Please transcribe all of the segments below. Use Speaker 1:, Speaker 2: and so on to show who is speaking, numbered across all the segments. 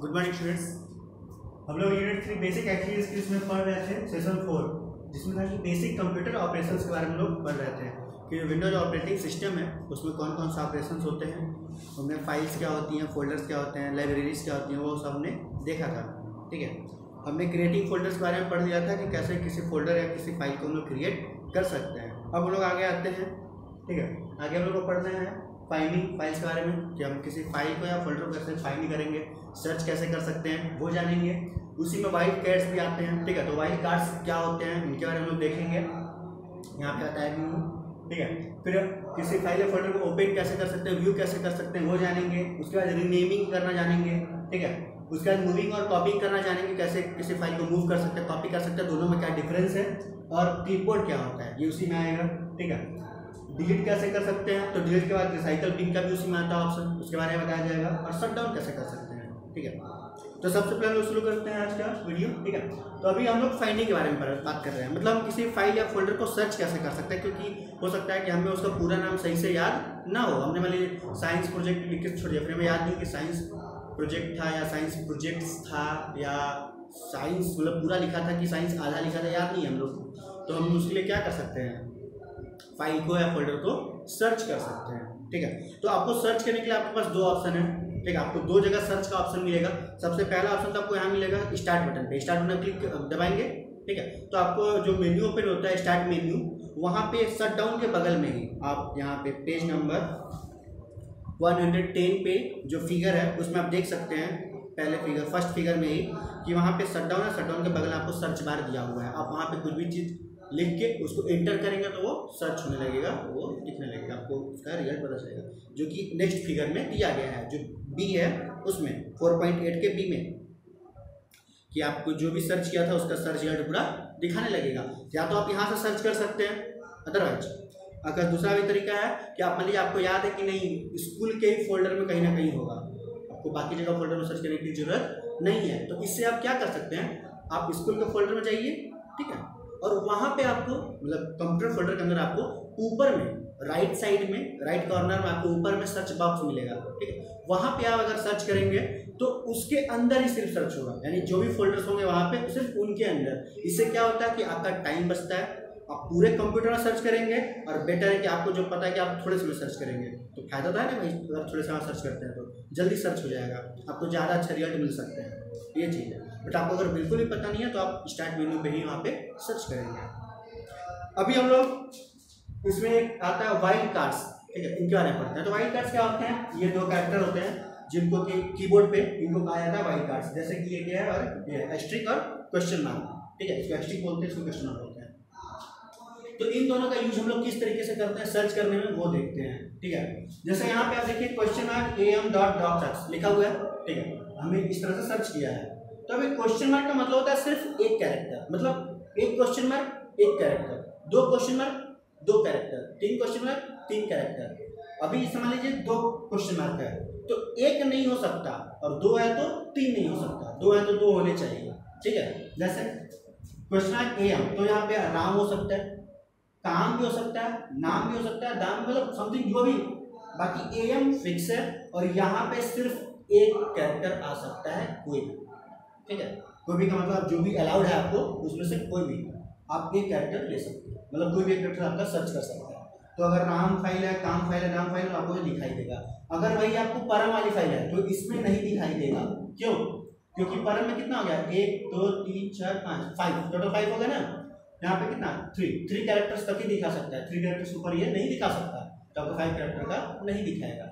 Speaker 1: Good morning students. हम लोग unit 3 basic activities में पढ़ रहे थे सेशन 4, जिसमें था कि बेसिक कंप्यूटर ऑपरेशंस के बारे में लोग पढ़ रहे थे कि विंडोज ऑपरेटिंग सिस्टम है उसमें कौन कौन सा ऑपरेशंस होते हैं, उनमें फाइल्स क्या होती हैं, फोल्डर्स क्या होते हैं, लाइब्रेरीज क्या होती हैं, वो सब हमने देखा था। ठीक है, हमने क्रिएटिंग फोल्डर्स के बारे में पढ़ लिया था कि कैसे किसी फोल्डर या किसी फाइल को हम लोग क्रिएट कर सकते हैं। अब हम लोग आगे आते हैं। ठीक है, आगे हम लोग को पढ़ना है फाइंडिंग फाइल्स के बारे में कि हम किसी फाइल को या फोल्डर को कैसे फाइंड करेंगे, सर्च कैसे कर सकते हैं वो जानेंगे। उसी में वाइल्ड कार्ड्स भी आते हैं। ठीक है, तो वाइल्ड कार्ड्स क्या होते हैं उनके बारे में हम लोग देखेंगे, यहाँ पे आता है व्यू। ठीक है, फिर किसी फाइल या फोल्डर को ओपन कैसे कर सकते हैं, व्यू कैसे कर सकते हैं वो जानेंगे। उसके बाद रीनेमिंग करना जानेंगे। ठीक है, उसके बाद मूविंग और कॉपिंग करना जानेंगे, कैसे किसी फाइल को मूव कर सकते हैं, कॉपी कर सकते हैं, दोनों में क्या डिफरेंस है, और क्लिपबोर्ड क्या होता है ये उसी में आएगा। ठीक है, डिलीट कैसे कर सकते हैं, तो डिलीट के बाद रिसाइकल पिन का भी उसी में आता है ऑप्शन, उसके बारे में बताया जाएगा। और शट डाउन कैसे कर सकते हैं। ठीक है, तो सबसे पहले लोग शुरू करते हैं आज का वीडियो। ठीक है, तो अभी हम लोग फाइंडिंग के बारे में बात कर रहे हैं, मतलब हम किसी फाइल या फोल्डर को सर्च कैसे कर सकते हैं, क्योंकि हो सकता है कि हमें उसका पूरा नाम सही से याद ना हो। हमने मान साइंस प्रोजेक्ट लिख के छोड़ दिया, फिर हमें याद नहीं कि साइंस प्रोजेक्ट था या साइंस प्रोजेक्ट्स था या साइंस मतलब पूरा लिखा था कि साइंस आधा लिखा था, याद नहीं हम लोग को। तो हम उसके लिए क्या कर सकते हैं, फाइल को या फोल्डर को सर्च कर सकते हैं। ठीक है, तो आपको सर्च करने के लिए आपके पास दो ऑप्शन है। ठीक है, आपको दो जगह सर्च का ऑप्शन मिलेगा। सबसे पहला ऑप्शन तो आपको यहाँ मिलेगा स्टार्ट बटन पे, स्टार्ट बटन क्लिक दबाएंगे। ठीक है, तो आपको जो मेन्यू ओपन होता है स्टार्ट मेन्यू, वहाँ पे शट डाउन के बगल में ही आप यहाँ पे पेज नंबर 110 पे जो फिगर है उसमें आप देख सकते हैं, पहले फिगर फर्स्ट फिगर में ही कि वहाँ पे शट डाउन है, शट डाउन के बगल में आपको सर्च बार दिया हुआ है। आप वहाँ पे कुछ भी चीज़ लिख के उसको एंटर करेंगे तो वो सर्च होने लगेगा, वो दिखने लगेगा, आपको उसका रिजल्ट पता चलेगा, जो कि नेक्स्ट फिगर में दिया गया है, जो बी है उसमें 4.8 के बी में, कि आपको जो भी सर्च किया था उसका सर्च रिजल्ट पूरा दिखाने लगेगा। या तो आप यहाँ से सर्च कर सकते हैं, अदरवाइज अगर दूसरा भी तरीका है कि आप मान लीजिए आपको याद है कि नहीं स्कूल के ही फोल्डर में कहीं ना कहीं होगा, आपको बाकी जगह फोल्डर में सर्च करने की जरूरत नहीं है, तो इससे आप क्या कर सकते हैं, आप स्कूल के फोल्डर में जाइए। ठीक है, और वहाँ पे आपको मतलब कंप्यूटर फोल्डर के अंदर आपको ऊपर में राइट साइड में राइट कॉर्नर में आपको ऊपर में सर्च बॉक्स मिलेगा। ठीक है, वहाँ पे आप अगर सर्च करेंगे तो उसके अंदर ही सिर्फ सर्च होगा, यानी जो भी फोल्डर्स होंगे वहाँ पे सिर्फ उनके अंदर। इससे क्या होता है कि आपका टाइम बचता है, आप पूरे कंप्यूटर में सर्च करेंगे, और बेटर है कि आपको जो पता है कि आप थोड़े से में सर्च करेंगे तो फायदा तो है ना भाई, अगर थोड़े से आप सर्च करते हैं तो जल्दी सर्च हो जाएगा, आपको ज़्यादा अच्छा रिजल्ट मिल सकते हैं, ये चीज़ है। बट आपको अगर बिल्कुल ही पता नहीं है तो आप स्टार्ट मेन्यू पे ही वहाँ पे सर्च करेंगे। अभी हम लोग इसमें एक आता है वाइल्ड कार्ड्स। ठीक है, इनके बारे में पढ़ते हैं। तो वाइल्ड कार्ड्स क्या होते हैं, ये दो कैरेक्टर होते हैं जिनको कि कीबोर्ड पे इनको कहा जाता है वाइल्ड कार्ड्स, जैसे कि ये है और ये एस्ट्रिक और क्वेश्चन मार्क। ठीक है, इसको एस्ट्रिक बोलते हैं, इसको क्वेश्चन मार्क बोलते हैं। तो इन दोनों का यूज हम लोग किस तरीके से करते हैं सर्च करने में वो देखते हैं। ठीक है, जैसे यहाँ पे आप देखिए क्वेश्चन मार्क am.docx लिखा हुआ है। ठीक है, हमने इस तरह से सर्च किया है, तो अभी क्वेश्चन मार्क का मतलब होता है सिर्फ एक कैरेक्टर, मतलब एक क्वेश्चन मार्क एक कैरेक्टर, दो क्वेश्चन मार्क दो कैरेक्टर, तीन क्वेश्चन मार्क तीन कैरेक्टर। अभी समझ लीजिए दो क्वेश्चन मार्क है तो एक नहीं हो सकता, और दो है तो तीन नहीं हो सकता, दो है तो दो होने चाहिए। ठीक है, जैसे क्वेश्चन मार्क am, तो यहाँ पे राम हो सकता है, काम भी हो सकता है, नाम भी हो सकता है, दाम मतलब समथिंग जो भी, बाकी am फिक्स है, और यहाँ पे सिर्फ एक कैरेक्टर आ सकता है, कोई भी। ठीक है, कोई भी का मतलब जो भी अलाउड है आपको उसमें से कोई भी आप एक कैरेक्टर ले सकते हैं, मतलब कोई भी एक कैरेक्टर आपका सर्च कर सकता है। तो अगर नाम फाइल है, काम फाइल है, नाम फाइल है, आपको दिखाई देगा। अगर वही आपको परम वाली फाइल है तो इसमें नहीं दिखाई देगा, क्यों? क्योंकि परम में कितना हो गया, 1 2 3 4 5 5 टोटल 5 हो गया ना, यहाँ पे कितना 3 कैरेक्टर्स तक ही दिखा सकता है, 3 कैरेक्टर्स ऊपर ये नहीं दिखा सकता, तो आपको 5 कैरेक्टर का नहीं दिखाएगा।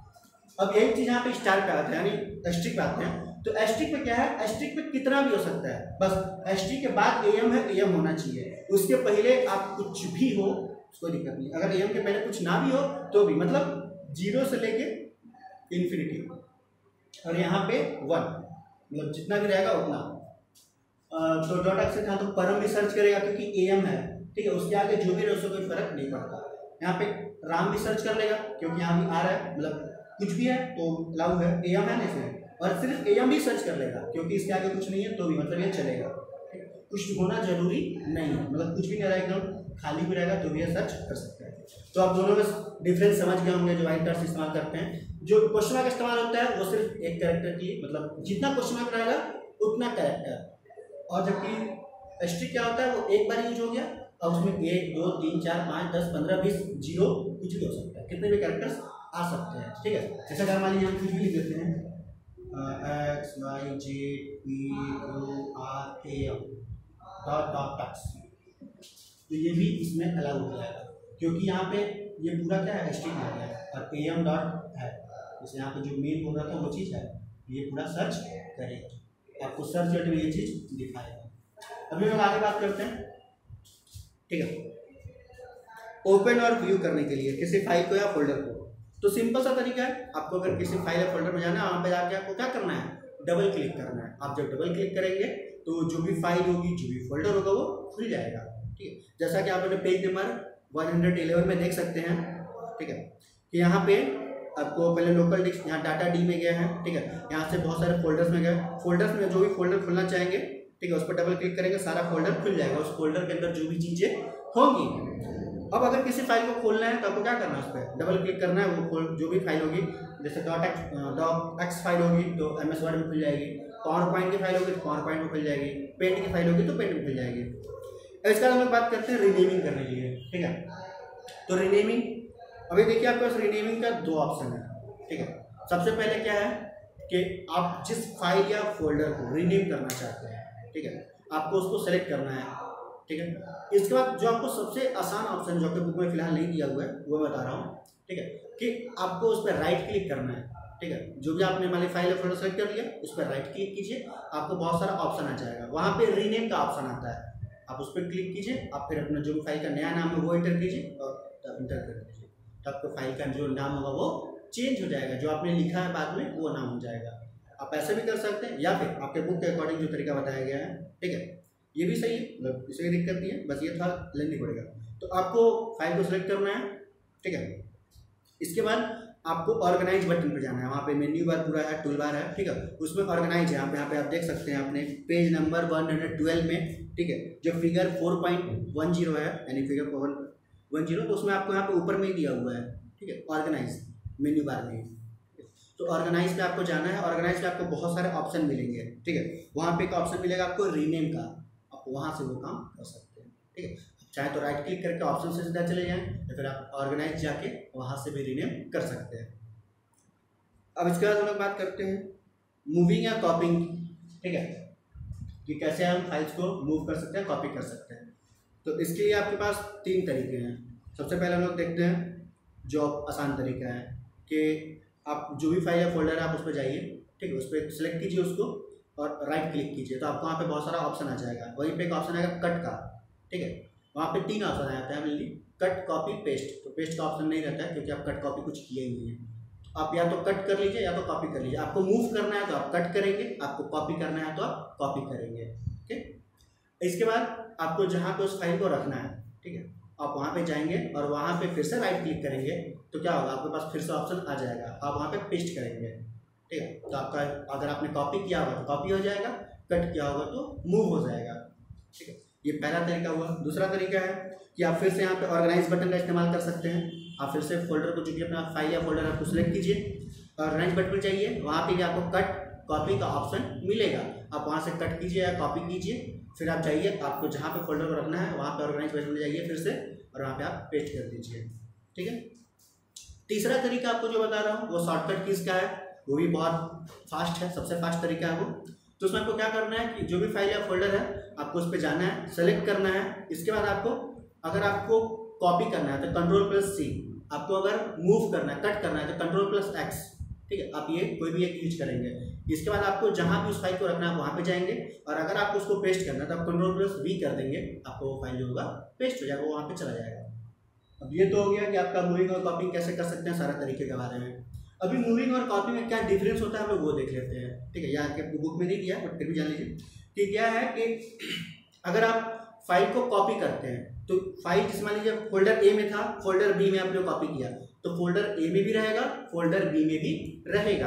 Speaker 1: अब एक चीज यहाँ पे स्टार पे आते हैं, यानी एस्ट्रिक पे आते हैं। तो एस्ट्रिक पे क्या है, एस्ट्रिक पे कितना भी हो सकता है, बस एस्ट्रिक के बाद am है, am होना चाहिए, उसके पहले आप कुछ भी हो कोई दिक्कत नहीं। अगर am के पहले कुछ ना भी हो तो भी, मतलब 0 से लेके इन्फिनिटी, और यहाँ पे 1, मतलब जितना भी रहेगा उतना। तो डॉट से था तो परम भी सर्च करेगा क्योंकि am है। ठीक है, उसके आगे जो भी रहे उससे कोई फर्क नहीं पड़ता। यहाँ पे राम भी सर्च कर लेगा क्योंकि यहाँ भी आ रहा है, मतलब कुछ भी है तो अलाउ है, am है ना इसमें, और सिर्फ am भी सर्च कर लेगा क्योंकि इसके आगे कुछ नहीं है तो भी मतलब ये चलेगा, कुछ होना जरूरी नहीं है, मतलब कुछ भी नहीं रहेगा एकदम खाली भी रहेगा तो भी ये सर्च कर सकते हैं। तो आप दोनों में डिफरेंस समझ गए होंगे जो कैरेक्टर्स इस्तेमाल करते हैं। जो क्वेश्चन मार्क इस्तेमाल होता है वो सिर्फ एक कैरेक्टर की, मतलब जितना क्वेश्चन मार्क रहेगा उतना कैरेक्टर, और जबकि एस्ट्रिक क्या होता है वो एक बार यूज हो गया और उसमें 1 2 3 4 5 10 15 20 जीरो कुछ भी हो सकता है, कितने भी कैरेक्टर्स आ सकते हैं। ठीक है, जैसा कि मान लीजिए हम कुछ भी लिख देते हैं X Y Z P Q R A M dot dot tux, तो ये भी इसमें अलाउ हो जाएगा क्योंकि यहाँ पे ये पूरा क्या है एस्ट्रिक आ गया है और ए एम डॉट है, जैसे यहाँ पे जो मेन बोल रहा था वो चीज़ है, ये पूरा सर्च करेगा, आपको सर्च करने में ये चीज़ दिखाएगा। अभी हम आगे बात करते हैं। ठीक है, ओपन और व्यू करने के लिए किसी फाइल को या फोल्डर को, तो सिंपल सा तरीका है, आपको अगर किसी फाइल या फोल्डर में जाना है वहाँ पे जाके आपको क्या करना है, डबल क्लिक करना है। आप जब डबल क्लिक करेंगे तो जो भी फाइल होगी, जो भी फोल्डर होगा वो खुल जाएगा। ठीक है, जैसा कि आप अपने पेज नंबर 111 में देख सकते हैं। ठीक है, कि यहाँ पे आपको पहले लोकल डिस्क, यहाँ डाटा डी में गया है। ठीक है, यहाँ से बहुत सारे फोल्डर्स में गए, फोल्डर्स में जो भी फोल्डर खुलना चाहेंगे, ठीक है, उस पर डबल क्लिक करेंगे, सारा फोल्डर खुल जाएगा, उस फोल्डर के अंदर जो भी चीज़ें होंगी। अब अगर किसी फाइल को खोलना है तो आपको क्या करना है, उस पर डबल क्लिक करना है, वो जो भी फाइल होगी, जैसे डॉट एक्स फाइल होगी तो MS वर्ड में खुल जाएगी, पावर पॉइंट की फाइल होगी तो पावर पॉइंट में खुल जाएगी, पेंट की फाइल होगी तो पेंट में खुल जाएगी। इसके बाद हम लोग बात करते हैं रीनेमिंग करने के लिए। ठीक है, तो रीनेमिंग, अभी देखिए आपके पास रीनेमिंग का 2 ऑप्शन है। ठीक है, सबसे पहले क्या है कि आप जिस फाइल या फोल्डर को रीनेम करना चाहते हैं, ठीक है, आपको उसको सेलेक्ट करना है। ठीक है, इसके बाद जो आपको सबसे आसान ऑप्शन जो आपके बुक में फिलहाल नहीं दिया हुआ है वो बता रहा हूँ। ठीक है, कि आपको उस पर राइट क्लिक करना है। ठीक है, जो भी आपने हमारी फाइल या फोल्डर सेलेक्ट कर लिया उस पर राइट क्लिक कीजिए, आपको बहुत सारा ऑप्शन आ जाएगा, वहाँ पे रीनेम का ऑप्शन आता है, आप उस पर क्लिक कीजिए, आप फिर अपना जो भी फाइल का नया नाम है वो एंटर कीजिए और इंटर कर दीजिए, तो आपको फाइल का जो नाम होगा वो चेंज हो जाएगा, जो आपने लिखा है बाद में वो नाम हो जाएगा। आप ऐसे भी कर सकते हैं या फिर आपके बुक के अकॉर्डिंग जो तरीका बताया गया है। ठीक है, ये भी सही है, मतलब इससे कोई दिक्कत नहीं है, बस ये थोड़ा लेंदी पड़ेगा। तो आपको फाइल को सिलेक्ट करना है। ठीक है, इसके बाद आपको ऑर्गेनाइज बटन पर जाना है, वहाँ पे मेन्यू बार पूरा है, टूल बार है। ठीक है, उसमें ऑर्गेनाइज है, यहाँ पे आप देख सकते हैं अपने पेज नंबर 112 में। ठीक है, जो फिगर 4.10 है यानी फिगर 410, तो उसमें आपको यहाँ पे ऊपर में ही दिया हुआ है। ठीक है, ऑर्गेनाइज मेन्यू बार में, तो ऑर्गेनाइज पे आपको जाना है। ऑर्गेनाइज पे आपको बहुत सारे ऑप्शन मिलेंगे। ठीक है, वहाँ पे एक ऑप्शन मिलेगा आपको रीनेम का, आप वहाँ से वो काम कर सकते हैं। ठीक है, चाहे तो राइट क्लिक करके ऑप्शन से सीधा चले जाएं या फिर आप ऑर्गेनाइज जाके वहाँ से भी रीनेम कर सकते हैं। अब इसके बाद हम लोग बात करते हैं मूविंग या कॉपिंग। ठीक है, कि कैसे हम फाइल्स को मूव कर सकते हैं, कॉपी कर सकते हैं। तो इसके लिए आपके पास 3 तरीके हैं। सबसे पहले हम लोग देखते हैं जो आसान तरीका है कि आप जो भी फाइल या फोल्डर है आप उस पर जाइए। ठीक है, उस पर सिलेक्ट कीजिए उसको और राइट क्लिक कीजिए, तो आपको वहाँ पे बहुत सारा ऑप्शन आ जाएगा। वहीं पे एक ऑप्शन आएगा कट का। ठीक है, वहाँ पे 3 ऑप्शन आ जाता है मेनली, कट कॉपी पेस्ट। तो पेस्ट का ऑप्शन नहीं रहता है क्योंकि आप कट कॉपी कुछ किए ही नहीं है। आप या तो कट कर लीजिए या तो कॉपी कर लीजिए। आपको मूव करना है तो आप कट करेंगे, आपको कॉपी करना है तो आप कॉपी करेंगे। ठीक, इसके बाद आपको जहाँ पे उस फाइल को रखना है, ठीक है, आप वहाँ पे जाएंगे और वहाँ पे फिर से राइट क्लिक करेंगे, तो क्या होगा, आपके पास फिर से ऑप्शन आ जाएगा, आप वहाँ पे पेस्ट करेंगे। ठीक है, तो आपका अगर आपने कॉपी किया होगा तो कॉपी हो जाएगा, कट किया होगा तो मूव हो जाएगा। ठीक है, ये पहला तरीका हुआ। दूसरा तरीका है कि आप फिर से यहाँ पे ऑर्गेनाइज बटन का इस्तेमाल कर सकते हैं। आप फिर से फोल्डर को, जो भी अपना फाइल या फोल्डर आपको सिलेक्ट कीजिए, ऑर्गेनाइज बटन पर जाइए, वहाँ पे भी आपको कट कॉपी का ऑप्शन मिलेगा, आप वहाँ से कट कीजिए या कॉपी कीजिए, फिर आप जाइए, आपको जहाँ पे फोल्डर को रखना है वहाँ पे ऑर्गेनाइज बटन में जाइए फिर से, और वहाँ पे आप पेस्ट कर दीजिए। ठीक है, तीसरा तरीका आपको जो बता रहा हूँ वो शॉर्टकट कीज का है, वो भी बहुत फास्ट है, सबसे फास्ट तरीका है वो। तो उसमें आपको क्या करना है कि जो भी फाइल या फोल्डर है आपको उस पर जाना है, सेलेक्ट करना है। इसके बाद आपको, अगर आपको कॉपी करना है तो Ctrl+C, आपको अगर मूव करना है, कट करना है तो Ctrl+X। ठीक है, आप ये कोई भी एक यूज करेंगे। इसके बाद आपको जहाँ भी उस फाइल को रखना है वहाँ पे जाएंगे, और अगर आपको उसको पेस्ट करना है तो आप Ctrl+V कर देंगे, आपको वो फाइल जो होगा पेस्ट हो जाएगा, वो वहाँ पे चला जाएगा। अब ये तो हो गया कि आपका मूविंग और कॉपिंग कैसे कर सकते हैं, सारा तरीके के बारे में। अभी मूविंग और कॉपी में क्या डिफरेंस होता है हम लोग वो देख लेते हैं। ठीक है, यहाँ के बुक में नहीं दिया बट फिर भी जान लीजिए कि क्या है कि अगर आप फाइल को कॉपी करते हैं तो फाइल, जिस मान लीजिए फोल्डर ए में था, फोल्डर बी में आपने कॉपी किया, तो फोल्डर ए में भी रहेगा, फोल्डर बी में भी रहेगा।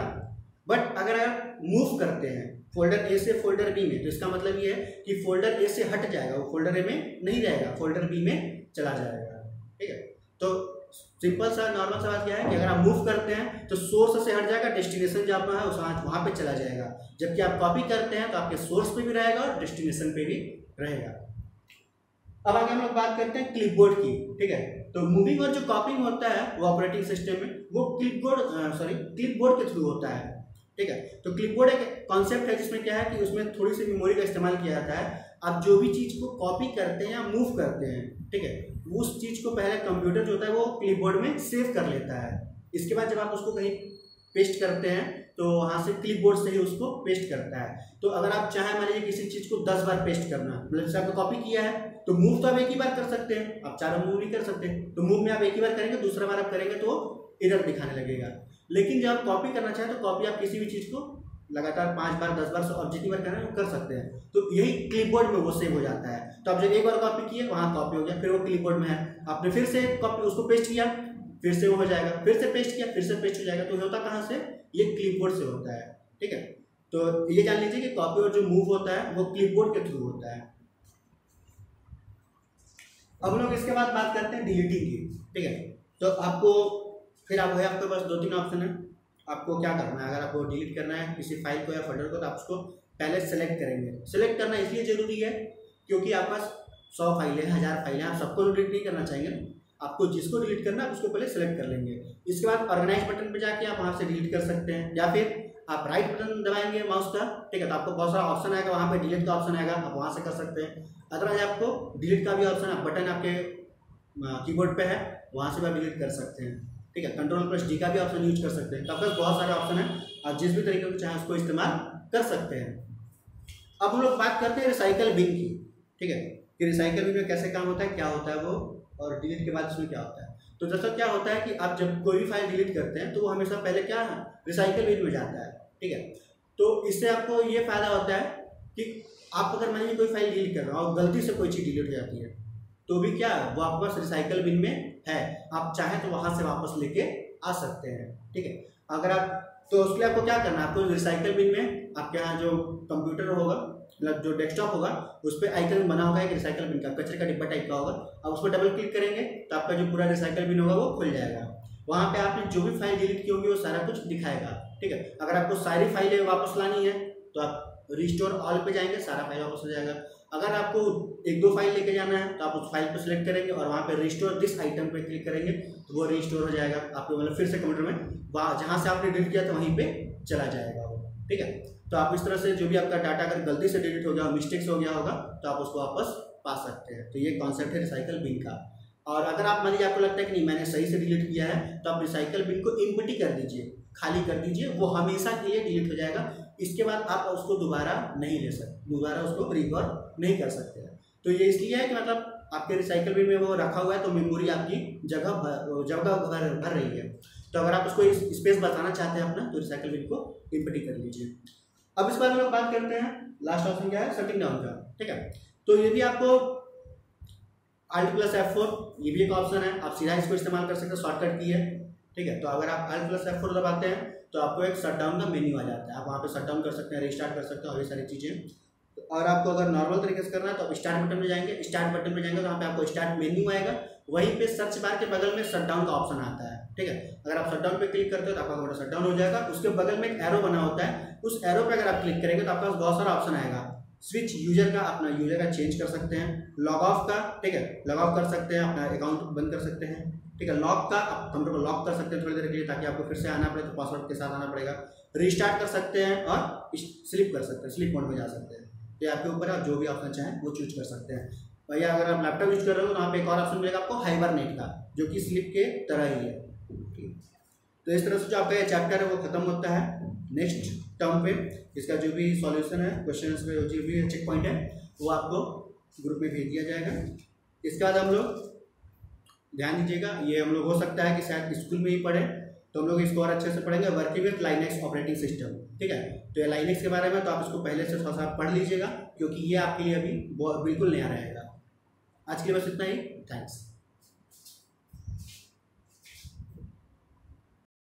Speaker 1: बट अगर आप मूव करते हैं फोल्डर ए से फोल्डर बी में, तो इसका मतलब ये है कि फोल्डर ए से हट जाएगा, वो फोल्डर ए में नहीं रहेगा, फोल्डर बी में चला जाएगा। ठीक है, तो सिंपल सा नॉर्मल सा बात क्या है कि अगर आप मूव करते हैं तो सोर्स से हट जाएगा, डेस्टिनेशन जहाँ पर है उस वहाँ पे चला जाएगा। जबकि आप कॉपी करते हैं तो आपके सोर्स पे भी रहेगा और डेस्टिनेशन पे भी रहेगा। अब आगे हम लोग बात करते हैं क्लिपबोर्ड की, ठीक है। तो मूविंग और जो कॉपिंग होता है वो ऑपरेटिंग सिस्टम में वो क्लिपबोर्ड के थ्रू होता है, ठीक है। तो क्लिपबोर्ड एक कॉन्सेप्ट है जिसमें क्या है कि उसमें थोड़ी सी मेमोरी का इस्तेमाल किया जाता है। आप जो भी चीज़ को कॉपी करते हैं या मूव करते हैं, ठीक है, उस चीज़ को पहले कंप्यूटर जो होता है वो क्लिपबोर्ड में सेव कर लेता है। इसके बाद जब आप उसको कहीं पेस्ट करते हैं तो वहाँ से क्लिपबोर्ड से ही उसको पेस्ट करता है। तो अगर आप चाहें मान लीजिए किसी चीज़ को 10 बार पेस्ट करना, मतलब जैसे आपने कॉपी किया है तो मूव तो आप एक ही बार कर सकते हैं, आप चारों मूव नहीं कर सकते। तो मूव में आप एक ही बार करेंगे, दूसरा बार आप करेंगे तो एरर दिखाने लगेगा। लेकिन जब आप कॉपी करना चाहें तो कॉपी आप किसी भी चीज़ को लगातार 5 बार 10 बार आप जितनी बार करना है वो कर सकते हैं। तो यही क्लिपबोर्ड में वो सेव हो जाता है। तो आप जब एक बार कॉपी किए वहाँ कॉपी हो गया, फिर वो क्लिपबोर्ड में है, आपने फिर से कॉपी उसको पेस्ट किया, फिर से वो हो जाएगा, फिर से पेस्ट किया, फिर से पेस्ट हो जाएगा। तो होता कहाँ से, ये क्लिपबोर्ड से होता है, ठीक है। तो ये जान लीजिए कि कॉपी और जो मूव होता है वो क्लिपबोर्ड के थ्रू होता है। अब लोग इसके बाद बात करते हैं डिलीटिंग की, ठीक है। तो आपको फिर आप है आपके पास 2-3 ऑप्शन है, आपको क्या करना है। अगर आपको डिलीट करना है किसी फाइल को या फोल्डर को तो आप उसको पहले सेलेक्ट करेंगे। सेलेक्ट करना इसलिए जरूरी है क्योंकि आपके पास 100 फाइलें 1000 फाइलें, आप सबको डिलीट नहीं करना चाहेंगे। आपको जिसको डिलीट करना है उसको पहले सेलेक्ट कर लेंगे। इसके बाद ऑर्गेनाइज बटन पे जाके आप वहाँ से डिलीट कर सकते हैं, या फिर आप राइट बटन दबाएंगे माउस का, ठीक है, तो आपको बहुत सारा ऑप्शन आएगा, वहाँ पे डिलीट का ऑप्शन आएगा, आप वहाँ से कर सकते हैं। अदरवाइज आपको डिलीट का भी ऑप्शन बटन आपके कीबोर्ड पे है, वहाँ से भी आप डिलीट कर सकते हैं, ठीक है। Ctrl+D का भी ऑप्शन यूज कर सकते हैं। तो आपके पास बहुत सारे ऑप्शन है, आप जिस भी तरीके से चाहें उसको इस्तेमाल कर सकते हैं। अब हम लोग बात करते हैं रिसाइकल बिन की, ठीक है, कि रिसाइकल बिन में कैसे काम होता है, क्या होता है वो, और डिलीट के बाद उसमें क्या होता है। तो जैसा क्या होता है कि आप जब कोई भी फाइल डिलीट करते हैं तो वो हमेशा पहले क्या है, रिसाइकल बिन में जाता है, ठीक है। तो इससे आपको ये फायदा होता है कि आप अगर मान लीजिए कोई फाइल डिलीट कर रहे हो और गलती से कोई चीज़ डिलीट हो जाती है तो भी क्या वो आपके पास रिसाइकल बिन में है, आप चाहें तो वहाँ से वापस लेके आ सकते हैं, ठीक है। अगर आप तो उसके लिए आपको क्या करना है, आपको रिसाइकल बिन में आपके यहाँ जो कंप्यूटर होगा, मतलब जो डेस्कटॉप होगा, उस पर आइकन बना होगा एक रिसाइकल बिन का, कचरे का डिब्बा टाइप का होगा। आप उस पर डबल क्लिक करेंगे तो आपका जो पूरा रिसाइकल बिन होगा वो खुल जाएगा। वहाँ पे आपने जो भी फाइल डिलीट की होगी वो सारा कुछ दिखाएगा, ठीक है। अगर आपको सारी फाइलें वापस लानी है तो आप रिस्टोर ऑल पे जाएंगे, सारा फाइल वापस हो जाएगा। अगर आपको 1-2 फाइल लेके जाना है तो आप उस फाइल को सिलेक्ट करेंगे और वहाँ पे रिस्टोर दिस आइटम पे क्लिक करेंगे तो वो रिस्टोर हो जाएगा आपको, मतलब फिर से कंप्यूटर में जहाँ से आपने डिलीट किया था वहीं पे चला जाएगा वो, ठीक है। तो आप इस तरह से जो भी आपका डाटा अगर गलती से डिलीट हो गया, मिस्टेक्स हो गया होगा तो आप उसको वापस पा सकते हैं। तो ये कॉन्सेप्ट है रिसाइकल बिन का। और अगर आप मान लीजिए आपको लगता है कि नहीं मैंने सही से डिलीट किया है तो आप रिसाइकल बिन को एम्प्टी कर दीजिए, खाली कर दीजिए, वो हमेशा के लिए डिलीट हो जाएगा। इसके बाद आप उसको दोबारा नहीं ले सकते, दोबारा उसको रिकवर नहीं कर सकते हैं। तो ये इसलिए है कि मतलब आपके रिसाइकल बिन में वो रखा हुआ है तो मेमोरी आपकी जगह भर रही है। तो अगर आप उसको स्पेस बचाना चाहते हैं अपना तो रिसाइकल बिन को एम्प्टी कर लीजिए। अब इस बारे में लोग बात करते हैं, लास्ट ऑप्शन क्या है, शटिंग डाउन का, ठीक है। तो ये भी आपको Alt+F4 ये भी एक ऑप्शन है, आप सीधा इसको इस्तेमाल कर सकते हैं, शॉर्टकट की है, ठीक है। तो अगर आप Alt+F4 दबाते हैं तो आपको एक शटडाउन का मेन्यू आ जाता है, आप वहाँ पे शटडाउन कर सकते हैं, रिस्टार्ट कर सकते हैं और ये सारी चीज़ें। और आपको अगर नॉर्मल तरीके से करना है तो आप स्टार्ट बटन में जाएंगे, स्टार्ट बटन में जाएंगे तो वहाँ पे आपको स्टार्ट मेन्यू आएगा, वहीं पे सर्च बार के बगल में शटडाउन का ऑप्शन आता है, ठीक है। अगर आप शटडाउन पे क्लिक करते हो तो आपका कंप्यूटर शटडाउन हो जाएगा। उसके बगल में एक एरो बना होता है, उस एरो पे अगर आप क्लिक करेंगे तो आपके पास बहुत सारा ऑप्शन आएगा। स्विच यूजर का, अपना यूजर का चेंज कर सकते हैं, लॉग ऑफ का, ठीक है, लॉग ऑफ कर सकते हैं, अपना अकाउंट बंद कर सकते हैं, ठीक है। लॉक का आप कंप्यूटर को लॉक कर सकते हैं थोड़ी देर के लिए ताकि आपको फिर से आना पड़े तो पासवर्ड के साथ आना पड़ेगा। रिस्टार्ट कर सकते हैं और स्लिप कर सकते हैं, स्लिप मोड में जा सकते हैं। तो आपके ऊपर आप जो भी ऑप्शन चाहें वो चूज कर सकते हैं। भैया अगर आप लैपटॉप यूज कर रहे हो तो वहाँ पे एक और ऑप्शन मिलेगा आपको हाइबरनेट का, जो कि स्लिप के तरह ही है। तो इस तरह से जो आपका ये चैप्टर है वो खत्म होता है। नेक्स्ट टर्म पे इसका जो भी सॉल्यूशन है, क्वेश्चन पे जो भी चेक पॉइंट है वो आपको ग्रुप में भेज दिया जाएगा। इसके बाद हम लोग ध्यान दीजिएगा, ये हम लोग हो सकता है कि शायद स्कूल में ही पढ़े तो हम लोग इसको और अच्छे से पढ़ेंगे, working with Linux operating system, ठीक है। तो ये लाइनेक्स के बारे में तो आप इसको पहले से थोड़ा सा पढ़ लीजिएगा क्योंकि ये आपके लिए अभी बिल्कुल नया रहेगा। आज के लिए बस इतना ही, थैंक्स।